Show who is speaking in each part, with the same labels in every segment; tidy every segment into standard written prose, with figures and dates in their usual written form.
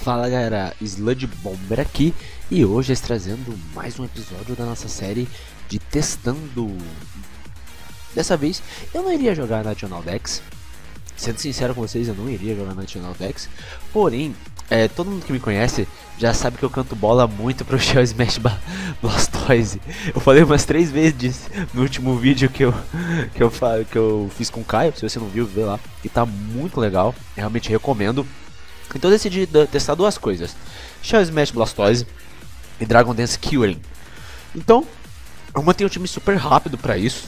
Speaker 1: Fala galera, Sludge Bomber aqui e hoje estou trazendo mais um episódio da nossa série de testando. Dessa vez eu não iria jogar National Dex, sendo sincero com vocês, eu não iria jogar National Dex, porém, todo mundo que me conhece já sabe que eu canto bola muito pro Shell Smash Blastoise. Eu falei umas 3 vezes no último vídeo que eu fiz com o Caio, se você não viu, vê lá, e tá muito legal, realmente recomendo. Então eu decidi testar duas coisas: Shell Smash Blastoise e Dragon Dance Curing. Então eu mantenho um time super rápido pra isso.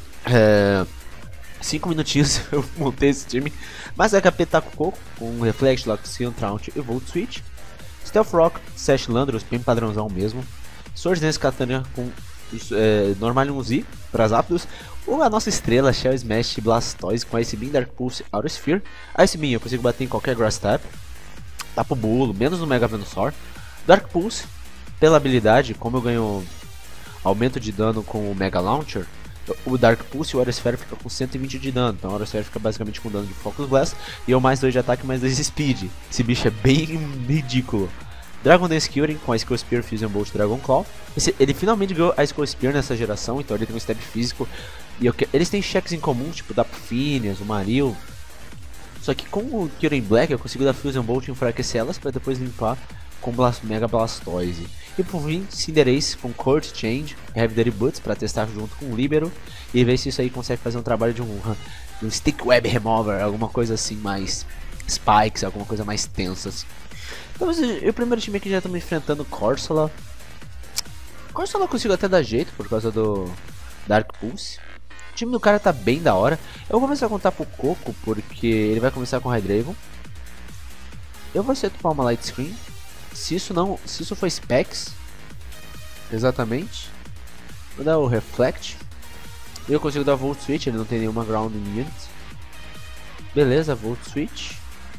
Speaker 1: 5 minutinhos eu montei esse time. Mas é Capetaco Coco com Reflect, Loxion, Traunt e Volt Switch. Stealth Rock, Sash Landros, bem padrãozão mesmo. Sword Dance Katana com Normalium Z para rápidos. A nossa estrela Shell Smash Blastoise com Ice Beam, Dark Pulse, Aura Sphere. Ice Beam eu consigo bater em qualquer Grass Type. Tapo bolo, menos no Mega Venusaur. Dark Pulse, pela habilidade, como eu ganho aumento de dano com o Mega Launcher, o Dark Pulse e o Aura Sphere fica com 120 de dano. Então o Aura Sphere fica basicamente com dano de Focus Blast. E eu mais 2 de ataque, mais 2 de Speed. Esse bicho é bem ridículo. Dragon Dance Curing com a Skull Spear, Fusion Bolt, Dragon Claw. Ele finalmente ganhou a Skull Spear nessa geração, então ele tem um step físico. E eles têm cheques em comum, tipo da Phineas, o Maril. Só que com o Curing Black eu consigo dar Fusion Bolt e enfraquecer elas para depois limpar com Mega Blastoise. E por fim, Cinderace com Court Change, Heavy Duty Boots para testar junto com o Libero e ver se isso aí consegue fazer um trabalho de um Stick Web Remover, alguma coisa assim mais Spikes, alguma coisa mais tensa assim. Então o primeiro time aqui já estamos enfrentando Corsola. Corsola eu consigo até dar jeito por causa do Dark Pulse. O time do cara tá bem da hora. Eu vou começar a contar pro Coco porque ele vai começar com Hydreigon. Eu vou setupar uma Light Screen. Se isso for Specs, exatamente, vou dar o Reflect. Eu consigo dar Volt Switch, ele não tem nenhuma Ground Unit. Beleza, Volt Switch.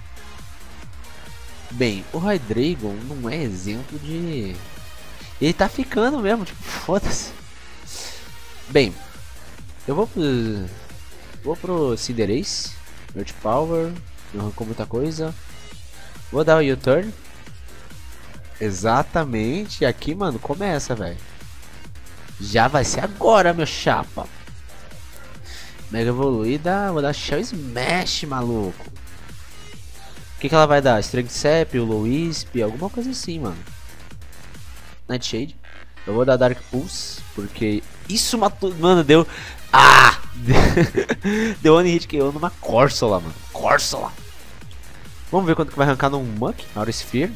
Speaker 1: Bem, o Hydreigon não é exemplo de... Ele tá ficando mesmo, tipo, foda-se. Bem, eu vou pro Cinderace, Earth Power, não arrancou muita coisa. Vou dar o U-Turn. Exatamente, e aqui, mano, começa, velho. Já vai ser agora, meu chapa. Mega evoluída, vou dar Shell Smash, maluco. O que ela vai dar? Strength Sap, o Low Wisp, alguma coisa assim, mano. Nightshade. Eu vou dar Dark Pulse, porque isso matou, mano, deu... Ah! Deu one hit KO numa Corsola, mano. Corsola. Vamos ver quanto que vai arrancar num Muck, Aura Sphere.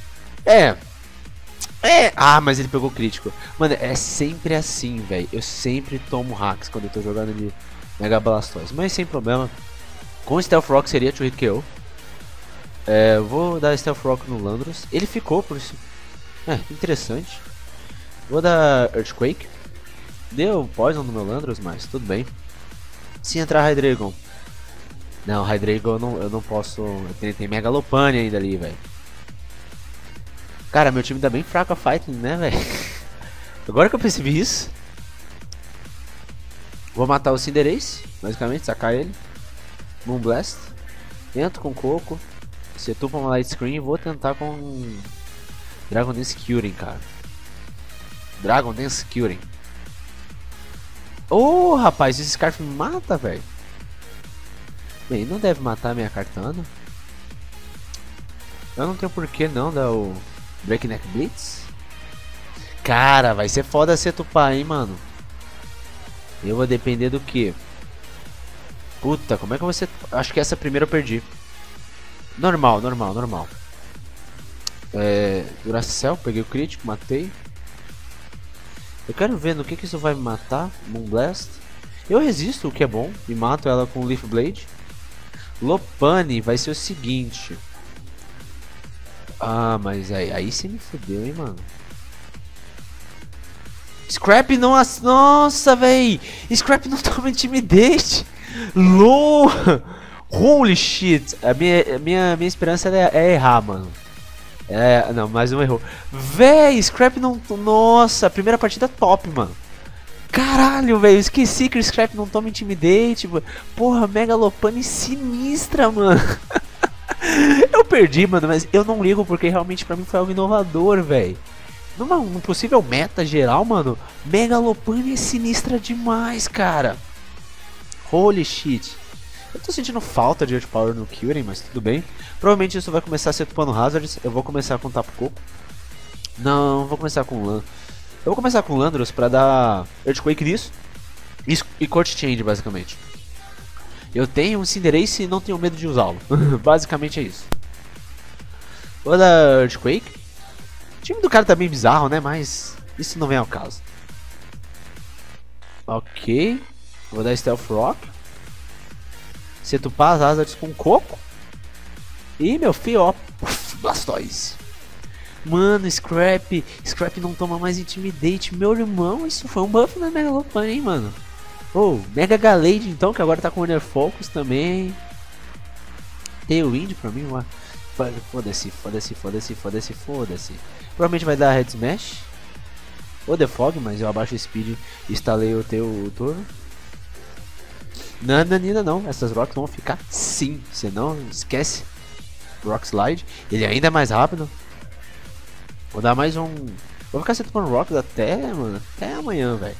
Speaker 1: Ah, mas ele pegou crítico. Mano, é sempre assim, velho. Eu sempre tomo hacks quando eu tô jogando de Mega Blastoise. Mas sem problema. Com Stealth Rock seria 2-hit KO. Vou dar Stealth Rock no Landros. Ele ficou por isso. Interessante. Vou dar Earthquake. Deu Poison no meu Landros, mas tudo bem. Se entrar Hydreigon. Não, Hydreigon eu não posso. Tem Mega Lopunny ainda ali, velho. Cara, meu time tá bem fraco a fighting, né, velho? Agora que eu percebi isso. Vou matar o Cinderace, basicamente, sacar ele. Moonblast. Entro com Coco. Setupa uma Light Screen e vou tentar com Dragon Dance Curing, cara. Dragon Dance Curing. Oh, rapaz, esse Scarf me mata, velho. Bem, não deve matar minha Kartana. Eu não tenho porquê não dar o Breakneck Blitz. Cara, vai ser foda setupar, hein, mano. Eu vou depender do que? Puta, como é que eu vou ser... Acho que essa primeira eu perdi. Normal. Duracell, peguei o crítico, matei. Eu quero ver no que isso vai me matar. Moonblast. Eu resisto, o que é bom. E mato ela com Leaf Blade. Lopunny vai ser o seguinte. Ah, mas aí você me fudeu, hein, mano. Scrap não... Nossa, véi. Scrap não toma Intimidate. LOL. Holy shit. A minha esperança é errar, mano. Não, mais um errou. Véi, Scrap não... Nossa, primeira partida top, mano. Caralho, velho, esqueci que o Scrap não toma Intimidate. Porra, Mega Lopunny sinistra, mano. Eu eu perdi, mano, mas eu não ligo porque realmente pra mim foi algo inovador, velho. Num possível meta geral, mano, Mega Lopunny é sinistra demais, cara. Holy shit. Eu tô sentindo falta de Earth Power no Kyurem, mas tudo bem. Provavelmente isso vai começar a ser Tupano Hazards. Eu vou começar com Tapu Koko. Não, vou começar com Lan. Eu vou começar com Landorus pra dar Earthquake nisso. E Court Change, basicamente. Eu tenho um Cinderace e não tenho medo de usá-lo. Basicamente é isso. Vou dar Earthquake. O time do cara tá bem bizarro, né? Mas isso não vem ao caso. Ok. Vou dar Stealth Rock. Setupar as asas com coco. E meu filho, ó. Blastoise. Mano, Scrap não toma mais Intimidate. Meu irmão, isso foi um buff na Mega Lopunny, hein, mano. Oh, Mega Galade então, que agora tá com Inner Focus também. Tailwind pra mim, ó. Foda-se. Provavelmente vai dar Head Smash. Ou The Fog, mas eu abaixo o Speed e instalei o teu turno. Ainda não, essas rocks vão ficar sim. Você não esquece. Rock Slide, ele ainda é mais rápido. Vou dar mais um. Vou ficar setando rocks até, mano, até amanhã, velho.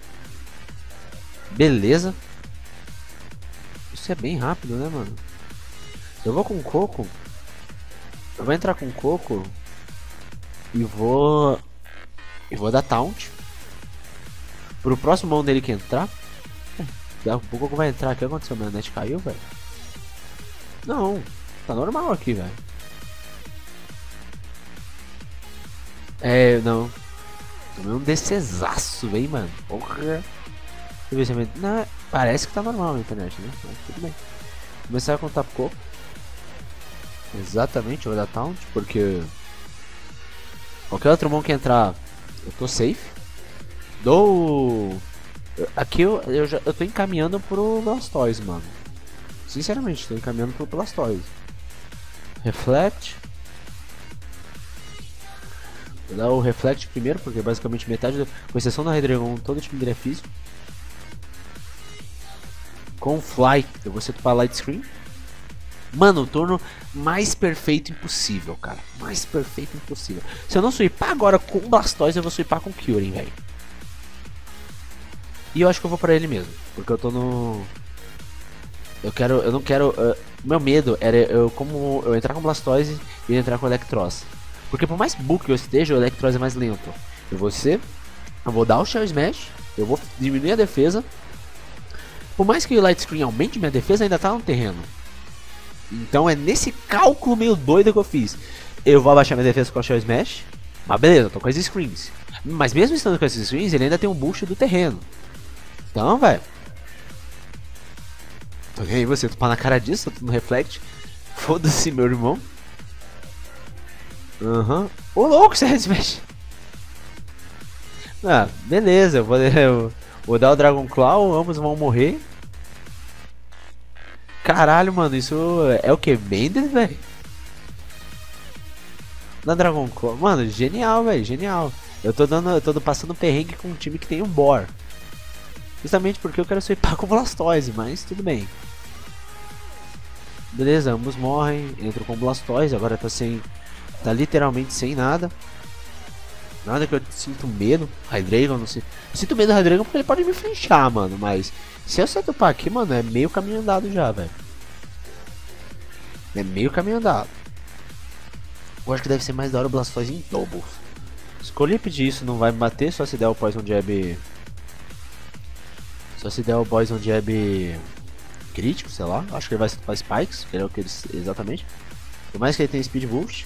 Speaker 1: Beleza. Isso é bem rápido, né, mano? Eu vou com Coco. Eu vou entrar com Coco e vou dar Taunt pro próximo mão dele que entrar. O Coco vai entrar. O que aconteceu? Meu net caiu, velho? Não, tá normal aqui, velho. Não. Tomei um DCzaço, hein, mano. Porra. Deixa eu ver se não, parece que tá normal na internet, né? Mas tudo bem. Começar com o Tapu Koko. Exatamente, eu vou dar Taunt, porque qualquer outro mão que entrar, eu tô safe. Aqui eu tô encaminhando pro Blastoise, mano. Sinceramente, tô encaminhando pro Blastoise. Reflect. Vou dar o Reflect primeiro, porque basicamente metade, com exceção da Hydreigon, todo o time dele é físico. Com Fly, eu vou setupar Light Screen. Mano, o turno mais perfeito impossível, cara. Mais perfeito impossível. Se eu não sweepar agora com Blastoise, eu vou sweepar com Kyurem, velho. E eu acho que eu vou pra ele mesmo, porque eu tô no... Eu não quero... meu medo era eu entrar com Blastoise e entrar com Electros. Porque por mais book que eu esteja, o Electros é mais lento. Eu vou dar o Shell Smash, eu vou diminuir a defesa. Por mais que o Light Screen aumente minha defesa, ainda tá no terreno. Então é nesse cálculo meio doido que eu fiz. Eu vou abaixar minha defesa com o Shell Smash. Mas beleza, eu tô com as screens. Mas mesmo estando com esses screens, ele ainda tem um boost do terreno. Então, velho. Tô nem aí você, tu pá na cara disso, tô no Reflect. Foda-se, meu irmão. Ô louco, você Smash. Ah, beleza, eu vou dar o Dragon Claw, ambos vão morrer. Caralho, mano, isso é o que? Bender, velho? Na Dragon Claw, mano, genial, velho, genial. Eu tô passando perrengue com um time que tem um Boar. Justamente porque eu quero sweepar com Blastoise, mas tudo bem. Beleza, ambos morrem, entro com Blastoise, agora tá literalmente sem nada. Nada que eu sinto medo. Hydreigon, não sei. Eu sinto medo do Hydreigon porque ele pode me flinchar, mano. Mas se eu setupar aqui, mano, é meio caminho andado já, velho. É meio caminho andado. Eu acho que deve ser mais da hora o Blastoise em doubles. Escolhi pedir isso, não vai me bater, só se der o Poison Jab. Só se der o Poison Jab crítico, sei lá. Acho que ele vai setupar Spikes, que é o que ele exatamente. Por mais que ele tenha Speed Boost.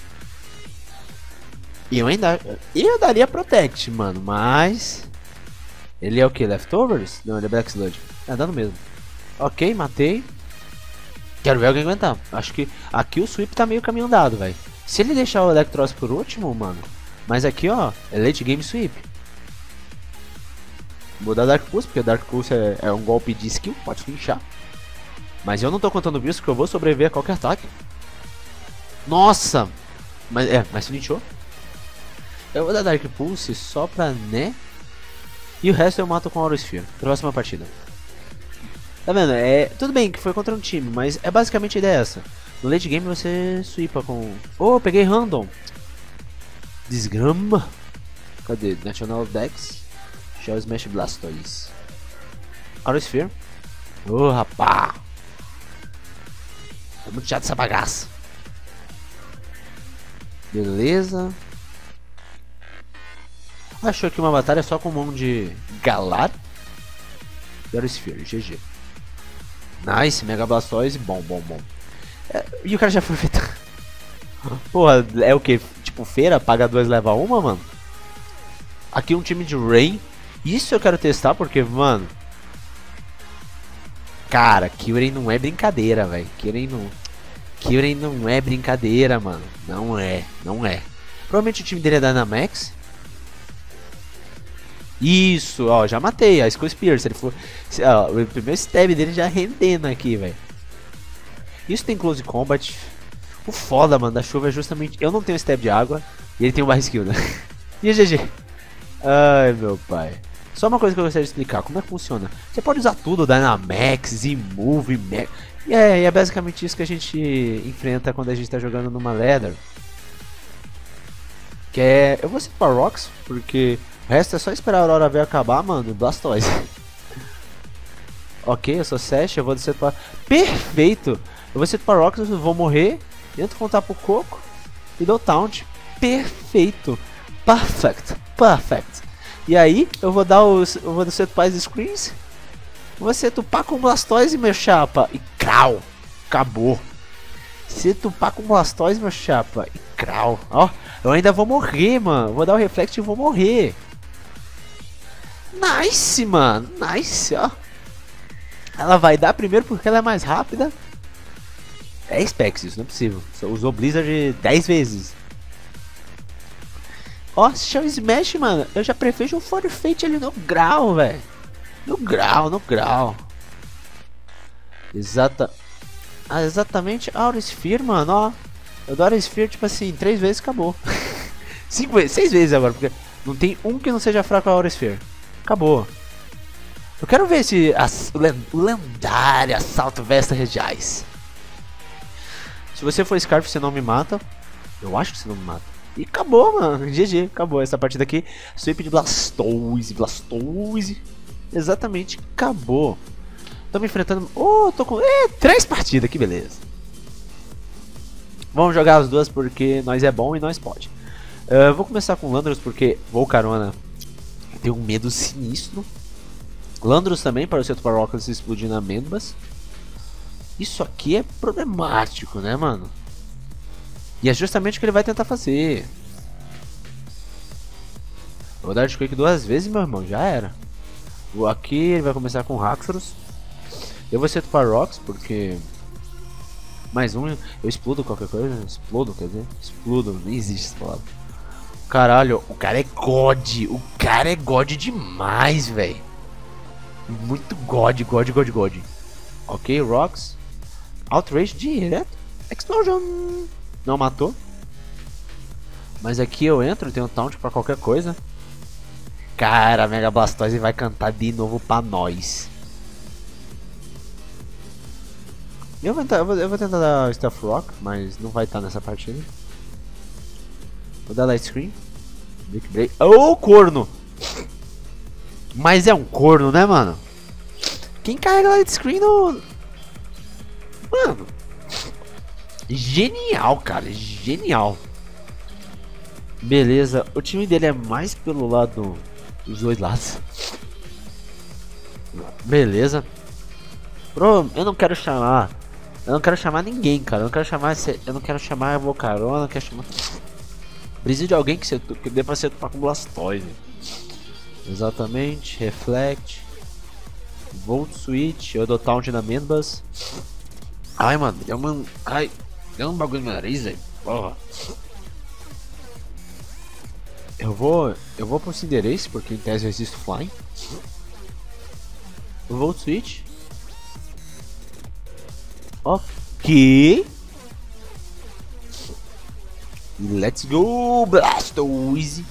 Speaker 1: E eu daria Protect, mano, mas... Ele é o que? Leftovers? Não, ele é Black Sludge. É, dando mesmo. Ok, matei. Quero ver alguém aguentar. Acho que aqui o sweep tá meio caminho andado, velho. Se ele deixar o Electros por último, mano... Mas aqui, ó, é late game sweep. Vou dar Dark Pulse, porque Dark Pulse é um golpe de skill, pode flinchar. Mas eu não tô contando isso, que eu vou sobreviver a qualquer ataque. Nossa! Mas flinchou. Eu vou dar Dark Pulse só pra, né? E o resto eu mato com Aura Sphere. Próxima partida. Tá vendo? Tudo bem que foi contra um time, mas é basicamente a ideia essa. No late game você sweepa com... Oh, peguei random. Desgrama. Cadê? National Dex. Shell Smash Blastoise. Aerosphere. Oh, rapá. É muito chato essa bagaça. Beleza. Achou aqui uma batalha só com um monte de Galar e Aerosphere, GG. Nice, Mega Blastoise, bom. E o cara já foi feito. Porra, é o que? Tipo, feira, paga 2, leva uma, mano? Aqui um time de Rain. Isso eu quero testar porque, mano... Cara, Kyurem não é brincadeira, velho. Kyurem não é brincadeira, mano. Não é. Provavelmente o time dele é Dynamax. Isso, ó, já matei a Skull Spear. Se ele for, ó, o primeiro stab dele já rendendo aqui, velho. Isso tem close combat. O foda, mano, da chuva é justamente... Eu não tenho stab de água e ele tem um barra skill, né? E GG. Ai, meu pai. Só uma coisa que eu gostaria de explicar. Como é que funciona? Você pode usar tudo, Dynamax, E-Move, Mega... E é basicamente isso que a gente enfrenta quando a gente tá jogando numa ladder. Que é... Eu vou ser para Rocks, porque... O resto é só esperar a Aurora ver acabar, mano. Blastoise. Ok, eu sou Sash, eu vou descer para... Perfeito! Eu vou ser para Rocks, eu vou morrer. Entro contar pro Coco. E dou taunt. Perfeito! Perfect! E aí, eu vou dar os... Eu vou descer para as screens. Você tupar com Blastoise, meu chapa. E crau! Acabou! Se tupar com Blastoise, meu chapa. E crau! Ó, eu ainda vou morrer, mano. Vou dar o Reflect e vou morrer. Nice, mano. Nice, ó. Ela vai dar primeiro porque ela é mais rápida. É Specs, isso não é possível. Você usou Blizzard 10 vezes. Ó, Shell Smash, mano. Eu já prevejo um Forfeit ali no grau, velho. No grau. Exatamente. Aerosphere, mano, ó. Eu dou Aerosphere, tipo assim, 3 vezes acabou. 6 vezes agora, porque não tem um que não seja fraco a Aerosphere. Acabou. Eu quero ver esse o lendário Assalto Vesta Regiais. Se você for Scarf, você não me mata. Eu acho que você não me mata. E acabou, mano. GG, acabou essa partida aqui. Sweep de Blastoise. Exatamente, acabou. Estamos enfrentando... Oh, tô com... 3 partidas, que beleza. Vamos jogar as duas porque nós é bom e nós pode. Vou começar com Landros porque Volcarona tem um medo sinistro. Landros também para o seu Tuparoccas explodir na Amêndoas. Isso aqui é problemático, né, mano? E é justamente o que ele vai tentar fazer. Eu vou dar de Quake 2 vezes, meu irmão, já era. Aqui ele vai começar com Haxorus. Eu vou ser Tuparox porque... Mais um, eu explodo qualquer coisa. Quer dizer, explodo, nem existe essa palavra. Caralho, o cara é God. O cara é God demais, velho. Muito God. Ok, Rocks. Outrage direto. Explosion. Não matou. Mas aqui eu entro, tenho taunt pra qualquer coisa. Cara, Mega Blastoise vai cantar de novo pra nós. Eu vou tentar dar Stuff Rock, mas não vai estar nessa partida. Vou dar Light Screen. Big Break. Oh, corno! Mas é um corno, né, mano? Quem carrega Light Screen no... Mano. Genial, cara. Genial. Beleza. O time dele é mais pelo lado... Dos dois lados. Beleza. Bro, eu não quero chamar... Eu não quero chamar ninguém, cara. Eu não quero chamar a Volcarona, eu não quero chamar... Preciso de alguém que dê pra ser com Blastoise. Exatamente. Reflect. Volt Switch. Eu dou taunt na Menbas. Ai, mano. Deu um bagulho no meu nariz, velho. Porra. Eu vou pro Cinderace, porque em tese eu resisto Flying. Volt Switch. Ok. Let's go, Blastoise.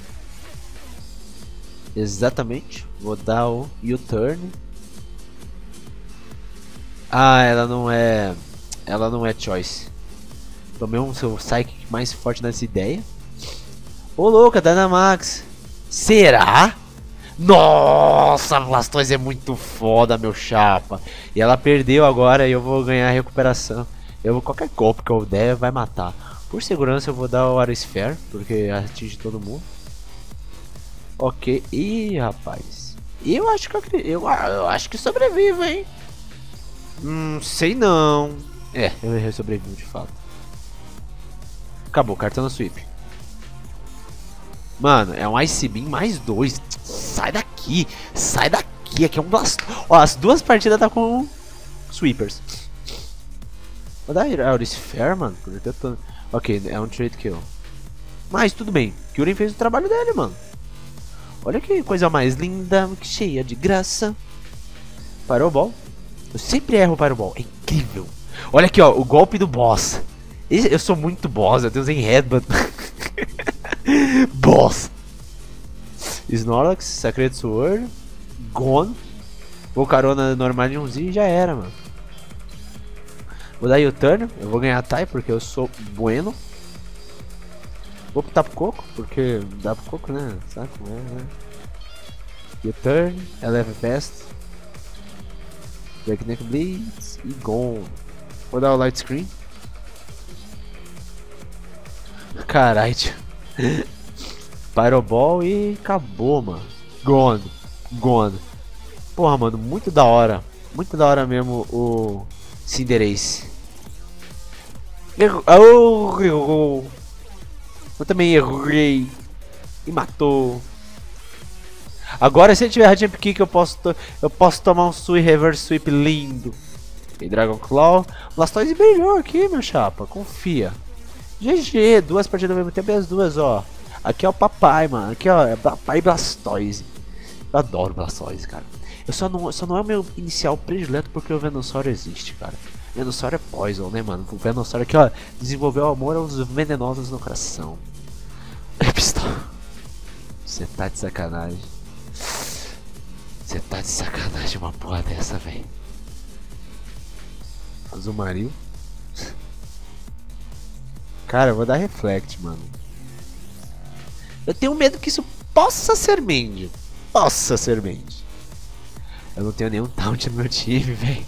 Speaker 1: Exatamente. Vou dar o U-turn. Ah, ela não é... ela não é choice. Tomei um seu Psychic mais forte nessa ideia. Ô louca, Dynamax. Será? Nossa, a Blastoise é muito foda, meu chapa. E ela perdeu agora e eu vou ganhar a recuperação. Qualquer golpe que eu der vai matar. Por segurança eu vou dar o Aerosphere, porque atinge todo mundo. Ok. Ih, rapaz. Eu acho que sobrevivo, hein? Sei não. Eu sobrevivo de fato. Acabou, cartão na sweep. Mano, é um Ice Beam mais 2. Sai daqui. Sai daqui. Aqui é um Blastoise. Ó, as duas partidas tá com Sweepers. Vou dar Aerosphere, mano. Ok, é um trade kill. Mas tudo bem. Kyurem fez o trabalho dele, mano. Olha que coisa mais linda. Que cheia de graça. Pyroball. Eu sempre erro o Pyroball. É incrível. Olha aqui, ó. O golpe do boss. Eu sou muito boss. Eu tenho Zen Headbutt. Boss. Snorlax, Sacred Sword, Gone. Vou carona normal de um Z e já era, mano. Vou dar U-turn, eu vou ganhar tie porque eu sou bueno. Vou pro Tapu Koko, porque dá pro Koko, né? Sabe como é, né? U-turn, Eleve Best, Breakneck Blitz e Gone. Vou dar o Light Screen. Carai, tio. Pyroball e acabou, mano. Gone. Porra, mano, muito da hora. Muito da hora mesmo o Cinderace. Eu também errei. E matou. Agora se ele tiver Jump Kick eu posso tomar um Reverse Sweep lindo. E Dragon Claw. Blastoise brilhou aqui, meu chapa. Confia. GG, duas partidas ao mesmo tempo e as duas, ó. Aqui é o papai, mano. Aqui, ó, é papai Blastoise. Eu adoro Blastoise, cara. Só não é o meu inicial predileto porque o Venusaur existe, cara. Venusaur é poison, né, mano? O Venusaur aqui, ó, desenvolveu amor aos venenosos no coração. Você tá de sacanagem. Você tá de sacanagem uma porra dessa, velho. Azumarill. Cara, eu vou dar Reflect, mano. Eu tenho medo que isso possa ser Mende. Eu não tenho nenhum taunt no meu time, velho.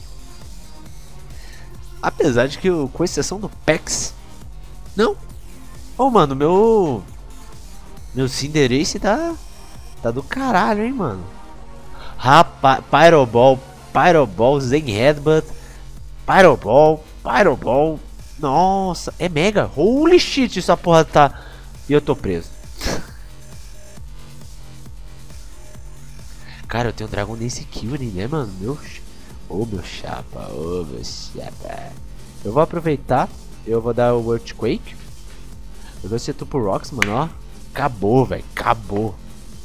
Speaker 1: Apesar de que, com exceção do Pex... Não. Oh, mano, meu Cinderace tá do caralho, hein, mano. Rapaz, Pyroball, Zen Headbutt, Pyroball. Nossa, é mega. Holy shit, essa porra tá... E eu tô preso. Cara, eu tenho Dragon Dance Kyurem, né, mano? Meu chapa. Eu vou aproveitar. Eu vou dar o Earthquake. Eu vou ser Tupo Rocks, mano, ó. Acabou, velho. Acabou.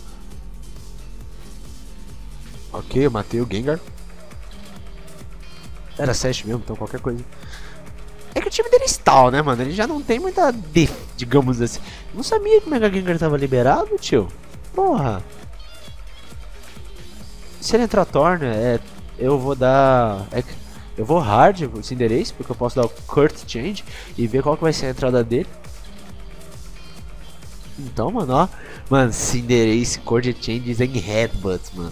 Speaker 1: Ok, eu matei o Gengar. Era 7 mesmo, então qualquer coisa. É que o time dele é stall, né, mano? Ele já não tem muita def, digamos assim. Não sabia que o Mega Gengar tava liberado, tio. Porra. Se ele entrar Torn, eu vou dar... eu vou hard o Cinderace, porque eu posso dar o Kurt Change e ver qual que vai ser a entrada dele. Então, mano, ó. Mano, Cinderace, Kurt Change em Headbutt, mano.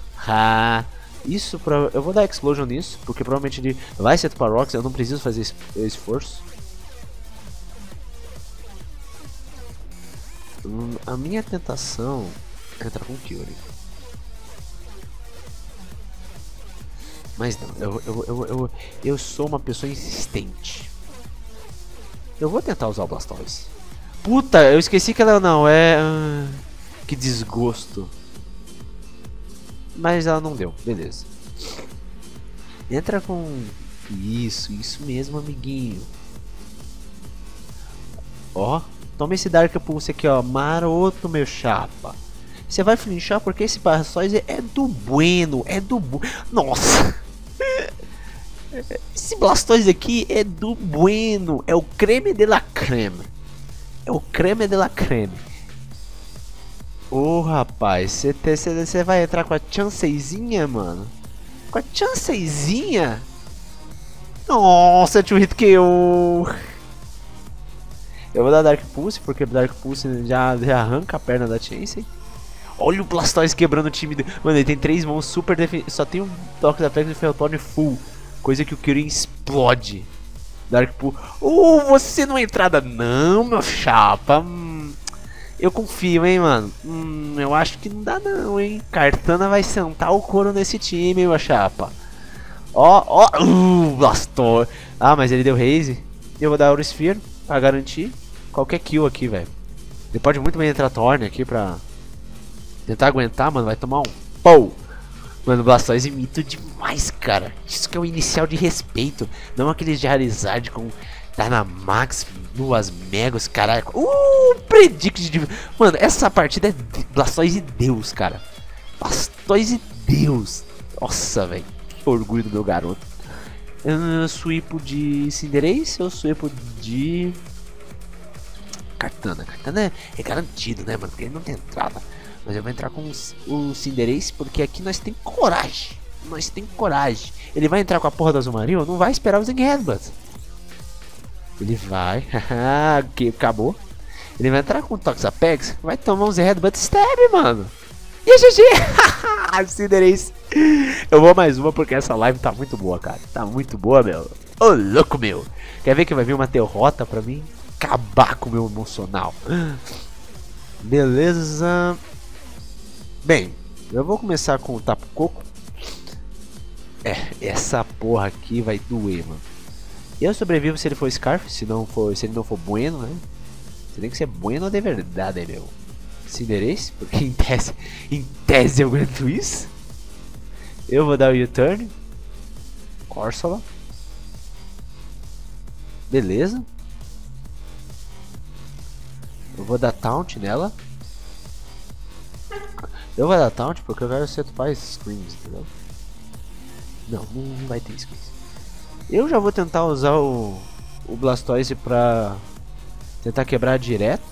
Speaker 1: Isso pra... Eu vou dar Explosion nisso, porque provavelmente ele vai ser para Rocks, eu não preciso fazer esforço. A minha tentação é entrar com Kyurem. Mas não, eu sou uma pessoa insistente. Eu vou tentar usar o Blastoise. Puta, eu esqueci que ela não é... que desgosto. Mas ela não deu, beleza. Entra com... Isso mesmo, amiguinho. Ó, toma esse Dark Pulse aqui, ó. Maroto, meu chapa. Você vai flinchar porque esse Blastoise é do bueno. Nossa! Esse Blastoise aqui é do bueno. É o creme de la creme. Ô, rapaz, você vai entrar com a Chanseyzinha, mano? Com a Chanseyzinha? Nossa, two hit KO. Eu vou dar Dark Pulse, porque Dark Pulse já arranca a perna da Chansey. Olha o Blastoise quebrando o time dele. Mano, ele tem 3 mãos super defensivas. Só tem um toque da Flex e Ferrothorn full. Coisa que o Kyurem explode. Dark Pulse. Você não é entrada não, meu chapa. Eu confio, hein, mano. Eu acho que não dá não, hein. Kartana vai sentar o couro nesse time, meu chapa. Blastoise. Ah, mas ele deu raise. Eu vou dar Aurisphere pra garantir qualquer kill aqui, velho. Ele pode muito bem entrar Thorn aqui pra tentar aguentar, mano. Vai tomar um pou. Mano, o Blastoise imita demais, cara. Isso que é o inicial de respeito. Não aqueles de Charizard com Dynamax, duas Megas, caralho. Predict de... Mano, essa partida é Blastoise Deus, cara. Blastoise Deus. Nossa, velho. Que orgulho do meu garoto. Sweepo de Cinderace ou sweepo de Kartana? Kartana é garantido, né, mano? Porque ele não tem entrada. Mas eu vou entrar com o Cinderace porque aqui nós tem coragem. Nós tem coragem. Ele vai entrar com a porra do Azumarill? Não vai esperar o Zing Headbutt. Ele vai. Ok, acabou. Ele vai entrar com o Toxapex. Vai tomar um Zing Headbutt Stab, mano. E a GG! Cinderace. Eu vou mais uma porque essa live tá muito boa, cara. Tá muito boa, meu. Ô, louco, meu. Quer ver que vai vir uma derrota pra mim? Acabar com o meu emocional. Beleza. Bem, eu vou começar com o Tapu Koko. Essa porra aqui vai doer, mano. Eu sobrevivo se ele for Scarf, se ele não for bueno, né? Você tem que ser bueno de verdade, meu. Cinderace, porque em tese eu aguento isso. Eu vou dar o U-turn. Corsola. Beleza. Eu vou dar taunt nela. Eu vou dar taunt porque eu quero setupar screams, entendeu? Não vai ter screams. Eu já vou tentar usar o Blastoise pra tentar quebrar direto.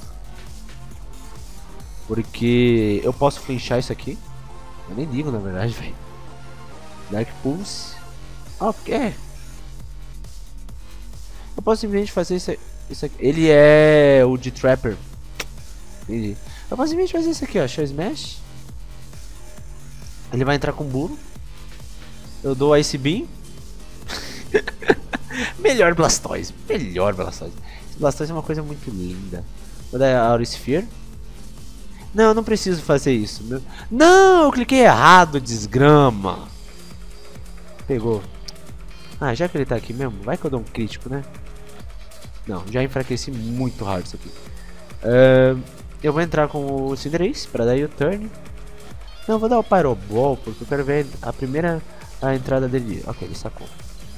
Speaker 1: Porque eu posso flinchar isso aqui. Eu nem digo, na verdade, velho. Dark Pulse. Ok. Eu posso simplesmente fazer isso aqui. Ele é o de Trapper. Entendi. Eu posso simplesmente fazer isso aqui, ó. Show Smash. Ele vai entrar com burro. Eu dou o Ice Beam. Melhor Blastoise. Melhor Blastoise. Esse Blastoise é uma coisa muito linda. Vou dar a Aurisphere. Não, eu não preciso fazer isso. Não, eu cliquei errado, desgrama. Pegou. Ah, já que ele tá aqui mesmo, vai que eu dou um crítico, né? Não, já enfraqueci muito hard isso aqui. Eu vou entrar com o Cinderace pra dar o turn. Não, eu vou dar o Pyroball porque eu quero ver a primeira entrada dele. Ok, ele sacou.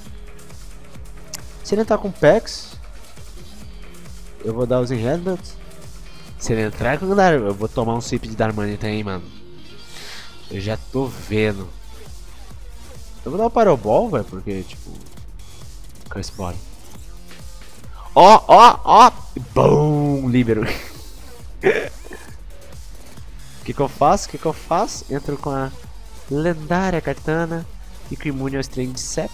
Speaker 1: Se ele entrar com Pex, eu vou dar os Headbutt. Se ele entrar com o Dar, eu vou tomar um sip de Darmanitan aí, mano. Eu já tô vendo. Eu vou dar o Pyroball, velho, porque, tipo... Curse Body. Ó! Boom! Libero. O que eu faço? Entro com a lendária Kartana. Fico imune ao Strange Sap.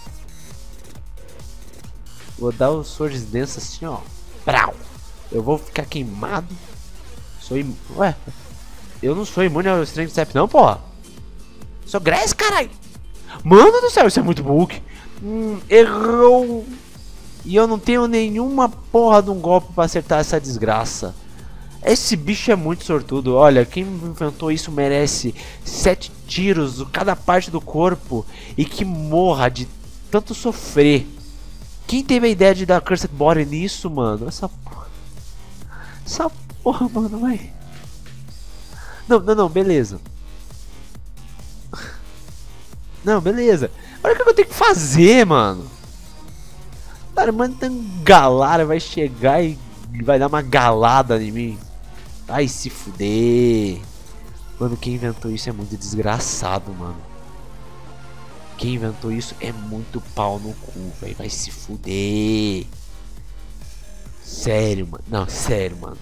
Speaker 1: Vou dar o Swords Dance assim, ó. Brau! Eu vou ficar queimado. Ué, eu não sou imune ao Strange Step não, porra. Sou Grass, caralho. Mano do céu, isso é muito bug. Errou. E eu não tenho nenhuma porra de um golpe pra acertar essa desgraça. Esse bicho é muito sortudo. Olha, quem inventou isso merece 7 tiros de cada parte do corpo. E que morra de tanto sofrer. Quem teve a ideia de dar Cursed Body nisso, mano? Essa porra, mano, vai. Não, beleza. Não, beleza. Olha o que eu tenho que fazer, mano. Darmanitan Galara vai chegar e vai dar uma galada em mim. Vai se fuder. Mano, quem inventou isso é muito desgraçado, mano. Quem inventou isso é muito pau no cu, velho. Vai se fuder. Sério, mano. Não, sério, mano.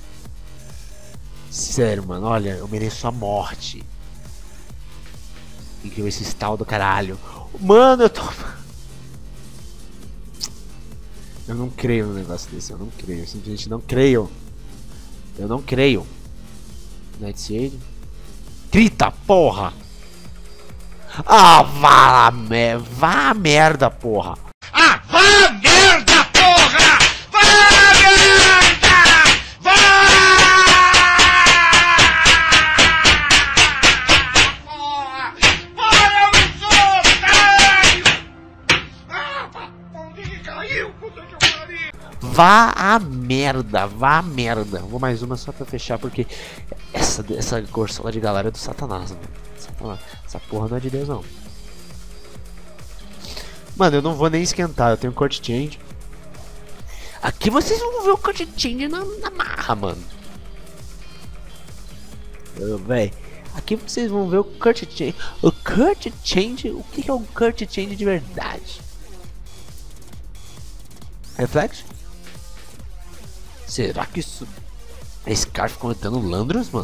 Speaker 1: Sério, mano. Olha, eu mereço a morte. Incrível esse stall do caralho. Mano, eu tô... Eu não creio no negócio desse, eu não creio, eu simplesmente não creio. Eu não creio. Nightshade. Grita, porra! Ah, vá a merda, porra!
Speaker 2: Ah, vá a merda, porra! Vá a merda! Vá! Porra! Porra, eu não sou otário! Ah, papai, caiu, puta que pariu!
Speaker 1: Vá a merda, vá a merda. Vou mais uma só pra fechar, porque essa Corsola de galera é do Satanás, mano. Essa porra não é de Deus, não. Mano, eu não vou nem esquentar, eu tenho Cut Change. Aqui vocês vão ver o Cut Change na marra, mano. Véi, aqui vocês vão ver o Cut Change. O Cut Change, o que é um Cut Change de verdade? Reflect? Será que isso... É Scarf comentando Landros, mano?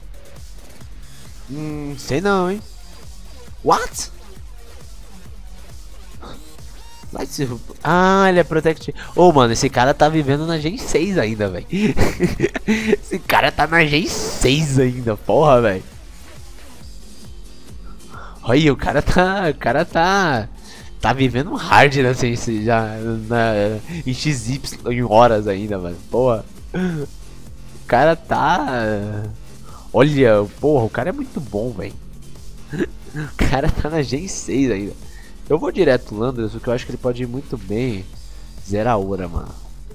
Speaker 1: Sei não, hein? What? Ah, ele é Protect. Ô, mano, esse cara tá vivendo na Gen 6 ainda, velho. Esse cara tá na Gen 6 ainda, porra, velho. Olha, o cara tá vivendo hard assim, já em XY em horas ainda, mano. Porra. O cara tá... Olha, porra, o cara é muito bom, velho. O cara tá na Gen 6 ainda. Eu vou direto Landers, porque eu acho que ele pode ir muito bem zerar a Aura, mano.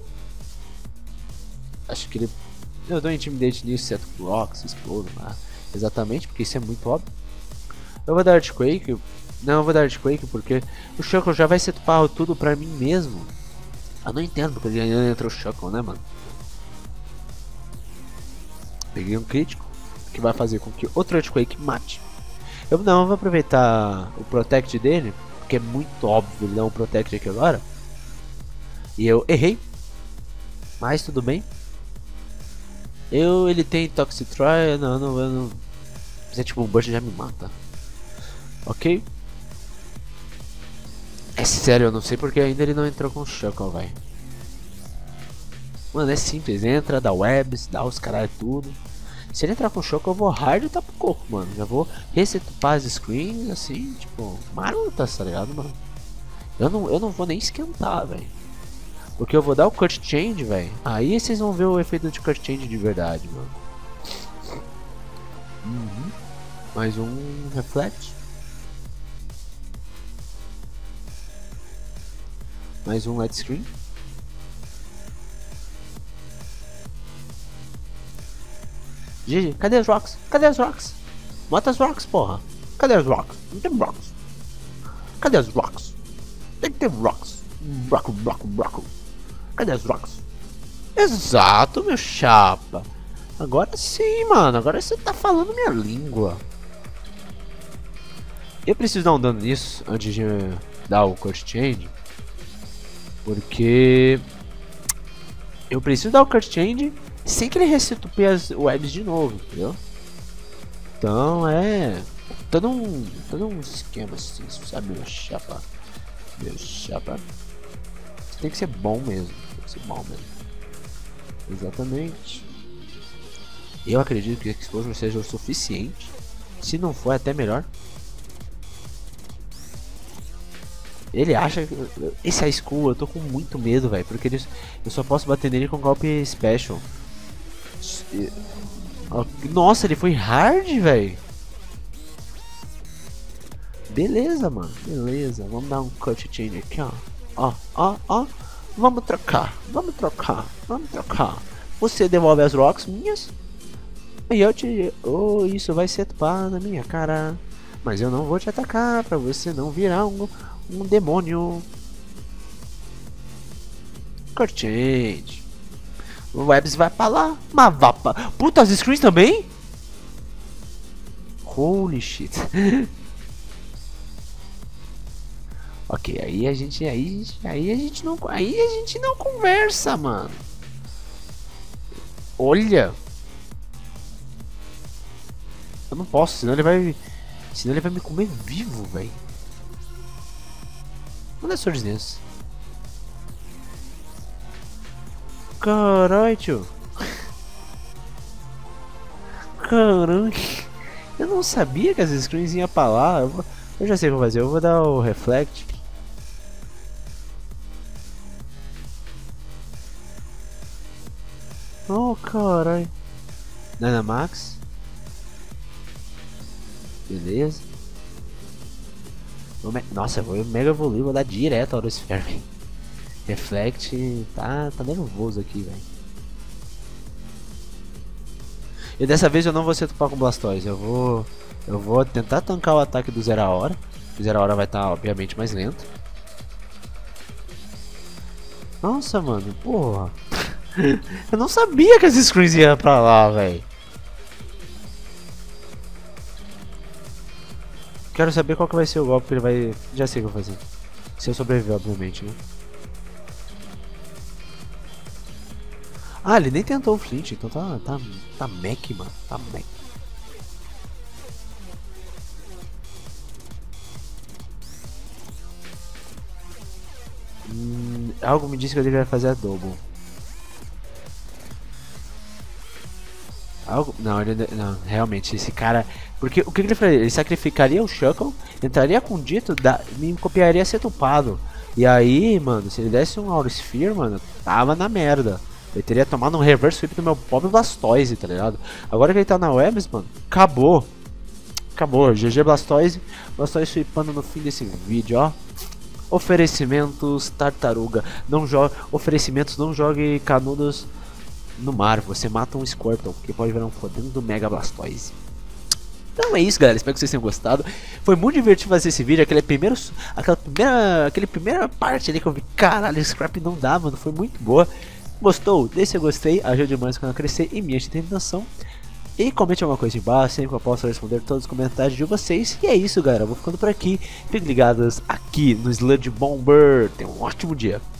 Speaker 1: Acho que ele... Eu dou Intimidate nisso, Set Rocks, Explodo, mano. Exatamente, porque isso é muito óbvio. Eu vou dar Earthquake. Não, eu vou dar Earthquake porque o Shuckle já vai setupar tudo pra mim mesmo. Eu não entendo porque ele entra o Shuckle, né, mano? Peguei um crítico que vai fazer com que outro Earthquake mate. Eu vou aproveitar o Protect dele, porque é muito óbvio ele dar um Protect aqui agora. E eu errei, mas tudo bem. Ele tem Toxitry, não. Mas é tipo, um Burst já me mata. Ok? É sério, eu não sei porque ainda ele não entrou com o Shuckle, velho. Mano, é simples, entra, dá webs, dá os caralho tudo. Se ele entrar com Shuckle, eu vou hard e tá pro coco, mano. Já vou resetupar as screens, assim, tipo, marotas, tá ligado, mano? Eu não vou nem esquentar, velho. Porque eu vou dar o Cut Change, velho. Aí vocês vão ver o efeito de Cut Change de verdade, mano. Mais um Reflect. Mais um Light Screen. GG, cadê as rocks? Cadê as rocks? Bota as rocks, porra. Cadê as rocks? Não tem rocks. Cadê as rocks? Tem que ter rocks. Rock. Cadê as rocks? Exato, meu chapa. Agora sim, mano. Agora você tá falando minha língua. Eu preciso dar um dano nisso antes de dar o Cut Change. Porque eu preciso dar o Cut Change sem que ele resetupe as webs de novo, entendeu? Então é todo um esquema assim, sabe, meu chapa? Meu chapa. Tem que ser bom mesmo, tem que ser bom mesmo. Exatamente. Eu acredito que o Explosion seja o suficiente. Se não for, é até melhor. Ele acha que... Esse High School eu tô com muito medo, velho. Porque eu só posso bater nele com golpe special. Nossa, ele foi hard, velho. Beleza, mano. Beleza. Vamos dar um cut change aqui, ó. Ó. Vamos trocar. Você devolve as rocks minhas. E eu te... Oh, isso vai setupar na minha cara. Mas eu não vou te atacar pra você não virar um demônio. Cut change. O Webs vai pra lá. Mas vá pra... Puta, as screens também? Holy shit. Ok, aí a gente não conversa, mano. Olha. Eu não posso, senão ele vai... Senão ele vai me comer vivo, velho. Onde é Sword Dance? Caralho, tio. Caramba. Eu não sabia que as screens iam pra lá. Eu já sei o que eu vou fazer. Eu vou dar o Reflect. Oh, caralho. Dynamax. Beleza. Nossa, eu vou Mega Evoluir, vou dar direto a Aerosphere. Reflect. Tá nervoso aqui, velho. E dessa vez eu não vou ser tupar com Blastoise. Eu vou tentar tancar o ataque do Zeraora. O Zeraora vai estar, obviamente, mais lento. Nossa, mano, porra. Eu não sabia que as screens iam pra lá, velho. Quero saber qual que vai ser o golpe que ele vai... Já sei o que eu vou fazer. Se eu sobreviver, obviamente, né? Ah, ele nem tentou o Flint, então tá mec, mano. Tá mec. Algo me disse que eu deveria fazer a double. Algo... Não, não, realmente, esse cara... Porque o que ele faria? Ele sacrificaria o Shuckle, entraria com dito, me copiaria a ser tupado. E aí, mano, se ele desse um Aerosphere, mano, tava na merda. Ele teria tomado um reverse sweep do meu pobre Blastoise, tá ligado? Agora que ele tá na Webs, mano, acabou. Acabou, GG Blastoise. Blastoise sweepando no fim desse vídeo, ó. Oferecimentos, tartaruga. Oferecimentos, não jogue canudos no mar. Você mata um Squirtle, que pode virar um fodendo do Mega Blastoise. Então é isso, galera, espero que vocês tenham gostado. Foi muito divertido fazer esse vídeo, aquela primeira parte ali que eu vi, caralho, Scrap não dá, mano, foi muito boa. Gostou? Deixe seu gostei, ajude demais o canal a crescer e me enche de tentação. E comente alguma coisa embaixo, sempre que eu posso responder todos os comentários de vocês. E é isso, galera, eu vou ficando por aqui. Fiquem ligados aqui no Sludge Bomber. Tenham um ótimo dia.